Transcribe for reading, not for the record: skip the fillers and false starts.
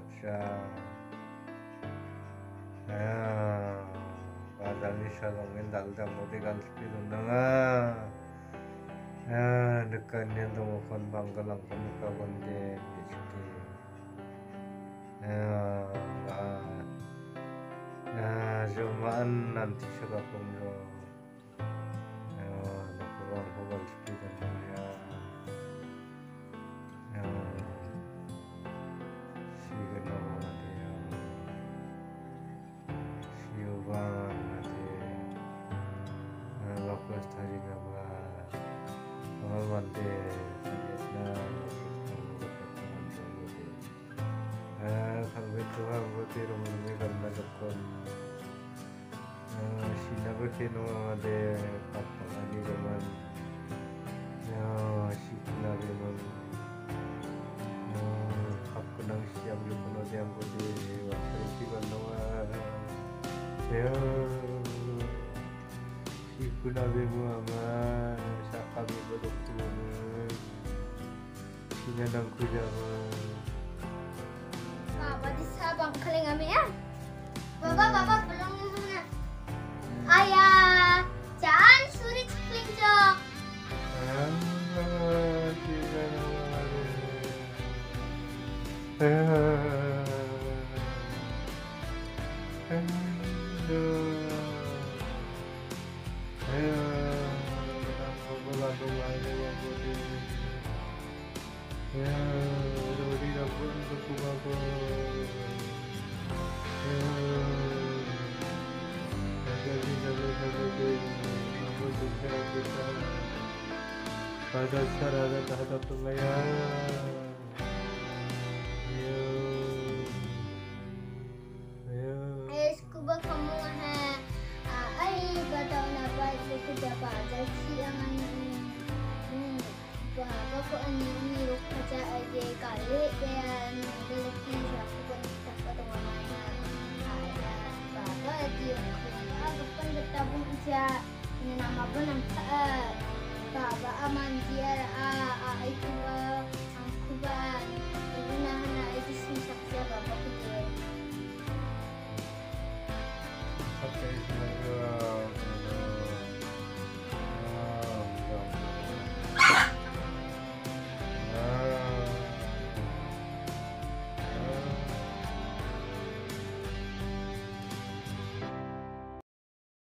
siya. Padali siya langin daldam mo di kalspiro na nga. Nagkanyan tumukon banggalang kumukawande biski. Jumaan nanti siya kapunlo. Nakuwang ko kalspiro na nga. Sige na mo natin siubang natin lapas tadi nama awal mante na kalbe tuha bote rumumi ganda lokon sinaga keno ade patani zaman sikna remon nang siap lupa yang budi waktu itu kan saya si kunabe mama sakabi bodokun sinanang kujama Baba di sabang kaling kami ya. Baba belum muna. Ayah, jangan suri ciklinjok. Pada sarada tahta tulaya Scuba kamu ay bataw na ba ito ba siangan baba ko ani mirok kaca aja kali dan lebih aku kan kita patungan ada baba dia aku kan bertabung aja ini nama benang baba aman dia itu aku ban nah itu susah siya baba ko dia Okay,